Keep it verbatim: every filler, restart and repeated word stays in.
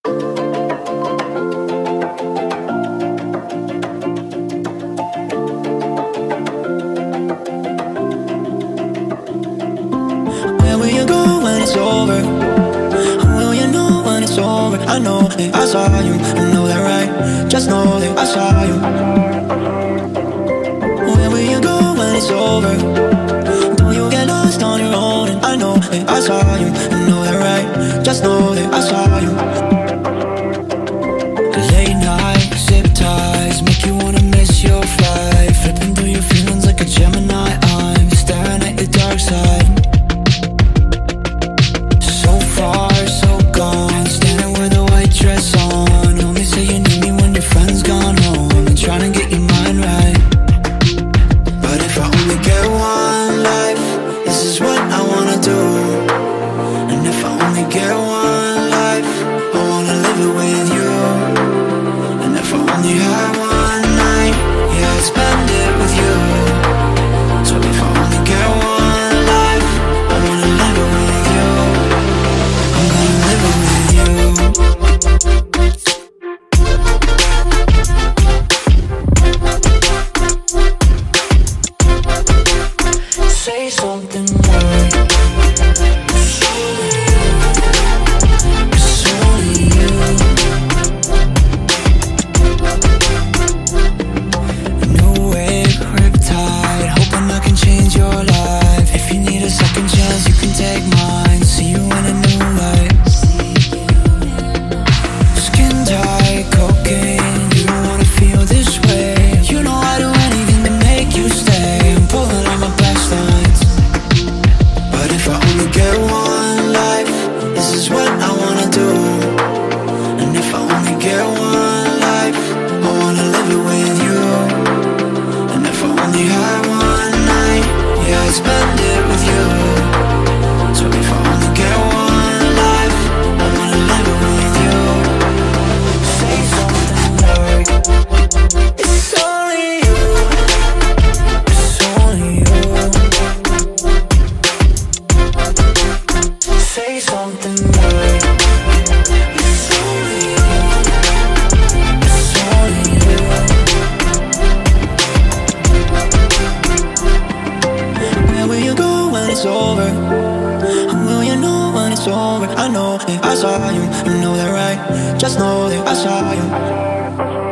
Where will you go when it's over? Will you know when it's over? I know that I saw you, you know that right? Just know that I saw you. Where will you go when it's over? Don't you get lost on your own? And I know that I saw you, you know that right? Just know that I saw you. Late night, zip ties, make you wanna miss your flight. Flipping through your feelings like a Gemini, I'm staring at your dark side. So far, so gone, standing with a white dress on. Only say you need me when your friend's gone home, and trying to get your mind right. But if I only get one life, this is what I wanna do. And if I only get one life, I wanna live it with you. And if I only had one night, yeah, I'd spend it with you. So if I only get one life, I wanna live it with you. I'm gonna live it with you. Say something right. It's only you. It's only you. New wave, Riptide, hoping I can change your life. If you need a second chance, you can take mine. See you in a new light. Skin tight, cocaine, you don't wanna feel this way. You know I do anything to make you stay. I'm pulling on my best lines. But if I only get one life, this is what I wanna do. And if I only get one life, I wanna live it with you. And if I only had one night, yeah, I'd spend it with you. So if I only get one life, I wanna live it with you. Say something like, it's only you. It's only you. Say something like, it's only you. It's only you. Where will you go when it's over? Will you know when it's over? I know that I saw you, you know that right? Just know that I saw you.